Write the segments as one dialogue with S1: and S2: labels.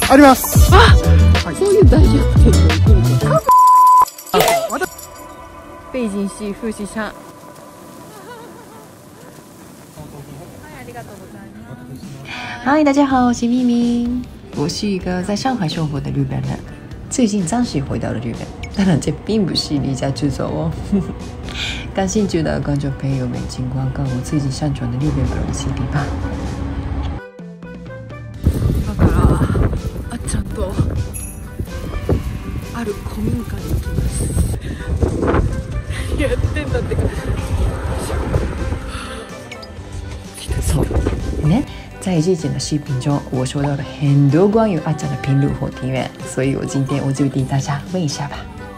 S1: あります。
S2: そういう大逆転が起きると。北京市富士山。
S3: 嗨，大家好，我是咪咪。我是一个在上海生活的日本人，最近暂时回到了日本，当然这并不是离家出走哦。感兴趣的观众朋友们，请观看我最近上传的日本 vlog CD 吧。
S2: だからあっちゃんとある古民家に行きます。やってんだってか。
S3: そうね。在之前的视频中，我说到了很多关于阿展的平路火庭院，所以我今天就替大家问一下吧。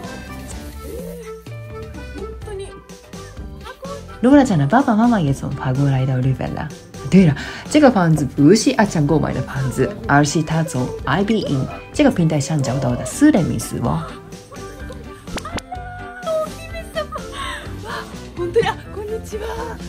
S3: 罗拉讲的爸爸妈妈也从法国来到日本了。对了，这个房子不是阿展购买的房子，而是他从 IBIN 这个平台上找到的私人民宿哦。
S2: 本当や、こんにちは。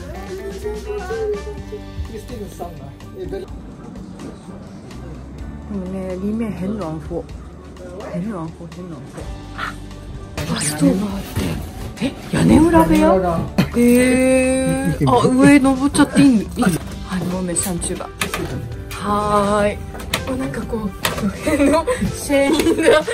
S2: ね、里面很暖和，很暖和，很暖和。あ、ストーブあって。屋根裏部屋？あ、上登っちゃっていい？我们上去吧。はーい。なんかこう、辺のシェーンが。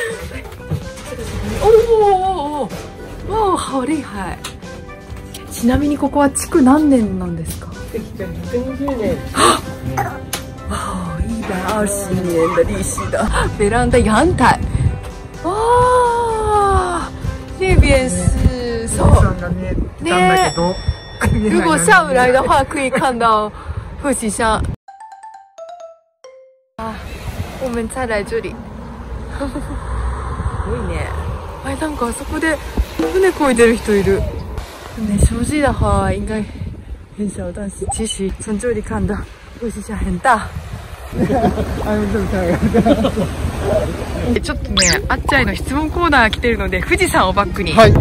S2: おお、わあ、好厉害。ちなみにここは築何年なんですか？120年。120年的历史的ベランダ阳台。哇，那边是ね。如果下午来的话，可以看到富士山。啊，我们再来这里。すごいね。哎，なんかあそこで船漕いでる人いる。ね，熟悉的话应该很小，但是其实从这里看到富士山很大。ちょっとね、あっちゃいの質問コーナーが来てるので、富士山をバックに、はい、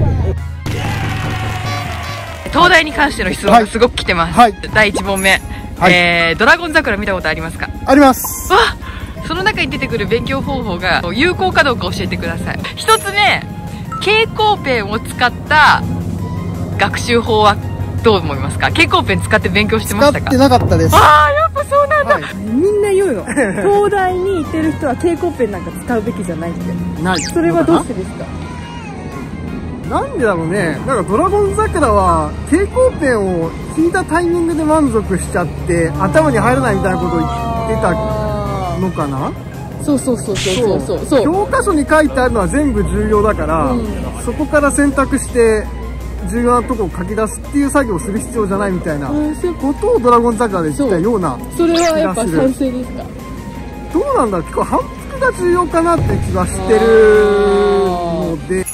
S2: 東大に関しての質問がすごく来てます。はい、第1問目、はい、ドラゴン桜見たことありますか？
S1: あります。
S2: わ、その中に出てくる勉強方法が有効かどうか教えてください。1つ目、蛍光ペンを使った学習法はどう思いますか？蛍光ペン使って勉強してましたか？
S1: 使ってなかったです。
S2: ああ、やっぱそうなんだ。はい、みんな言うの。東大に行ってる人は蛍光ペンなんか使うべきじゃないって。
S1: ない。
S2: それはどうしてですか？
S1: なんでだろうね。なんかドラゴン桜は蛍光ペンを引いたタイミングで満足しちゃって頭に入らないみたいなことを言ってたのかな？
S2: そうそうそうそうそうそう。
S1: 教科書に書いてあるのは全部重要だから、そこから選択して重要なとこを書き出すっていう作業をする必要じゃないみたいなことをドラゴン桜で言ったような気がする。それはやっぱ賛成ですか？どうなんだろう、結構反復が重要かなって気がしてるので。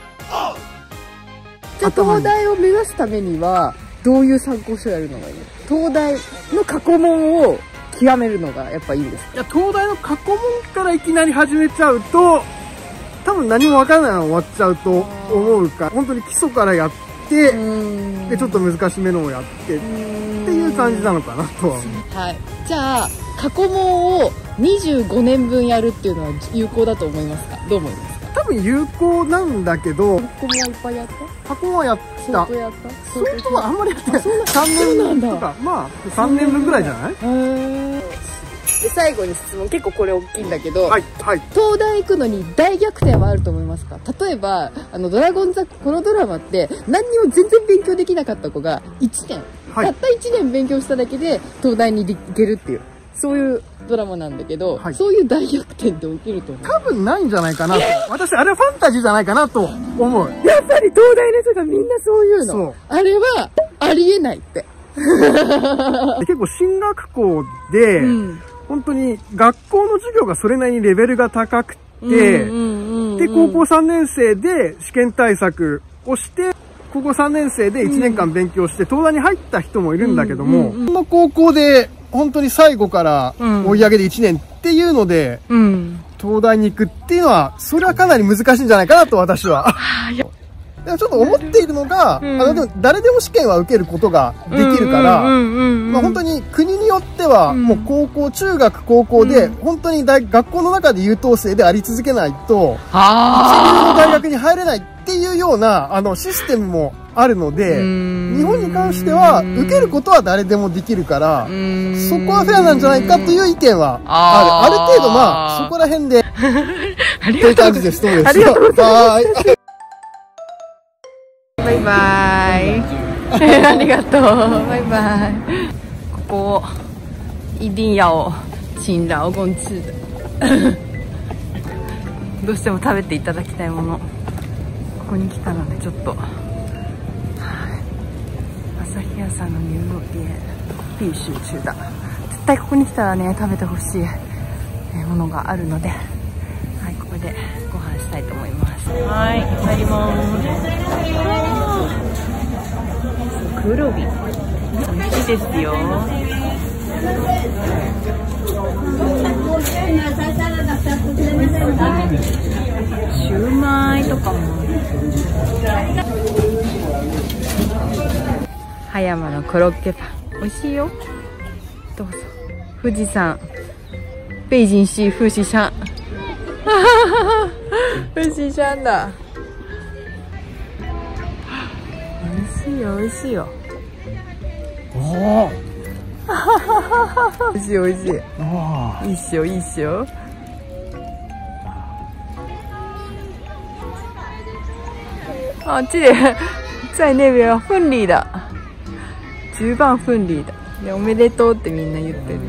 S2: じゃあ東大を目指すためにはどういう参考書をやるのがいいの？東大の過去問を極めるのがやっぱいいんですか？
S1: いや、東大の過去問からいきなり始めちゃうと多分何も分からないまま終わっちゃうと思うから、本当に基礎からやってでちょっと難しめのをやってっていう感じなのかなとは思う。
S2: はい、じゃあ過去問を25年分やるっていうのは有効だと思いますか？どう思いますか？
S1: 多分有効なんだけど、
S2: 過去問はいっぱいやった？
S1: 過去問はやった。相当はあんまりやってない。3年とか、まあ3年分ぐらいじゃない？
S2: で最後に質問、結構これ大きいんだけど、
S1: はいはい、
S2: 東大行くのに大逆転はあると思いますか？例えばドラゴン桜、このドラマって何にも全然勉強できなかった子が1年、はい、たった1年勉強しただけで東大に行けるっていう、そういうドラマなんだけど、はい、そういう大逆転って起きると思う？
S1: 多分ないんじゃないかなと。私あれはファンタジーじゃないかなと思う。
S2: やっぱり東大の人がみんなそういうの。あれはありえないって。
S1: 結構進学校で、本当に学校の授業がそれなりにレベルが高くて、で高校3年生で試験対策をして高校3年生で1年間勉強して東大に入った人もいるんだけども、この高校で本当に最後から追い上げで1年っていうので、東大に行くっていうのはそれはかなり難しいんじゃないかなと私は。 でもちょっと思っているのが、でも誰でも試験は受けることができるから、まあ本当に国によっては、もう高校、中学、高校で、本当に学校の中で優等生であり続けないと、一流の大学に入れないっていうような、システムもあるので、日本に関しては、受けることは誰でもできるから、そこはフェアなんじゃないかという意見はある。ある程度、まあ、そこら辺で、という感じです。そうです。はい。
S2: バイバイ。ありがとう。バイバイ。ここ一定要请劳工吃的。どうしても食べていただきたいもの。ここに来たのでちょっと。朝日屋さんの牛肉店必須吃的。絶対ここに来たらね食べてほしいものがあるので、はい、ここでご飯したいと思います。はい、入ります。黒ビ美味しいですよ。シューマイとかも。葉山のコロッケパン美味しいよ。どうぞ。富士山、北京市富士山。富士山だ。美味しいよ、美味しいよ。美味しい、美味しい。いいっしょ、いいっしょ。あっちで在那边婚礼だ。10番婚礼だ。で、おめでとうってみんな言ってる。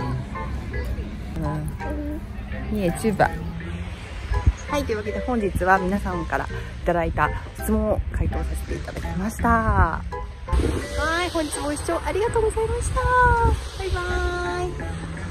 S2: いえ、10番。はい、というわけで本日は皆さんからいただいた質問を回答させていただきました。はい、本日もご視聴ありがとうございました。バイバーイ。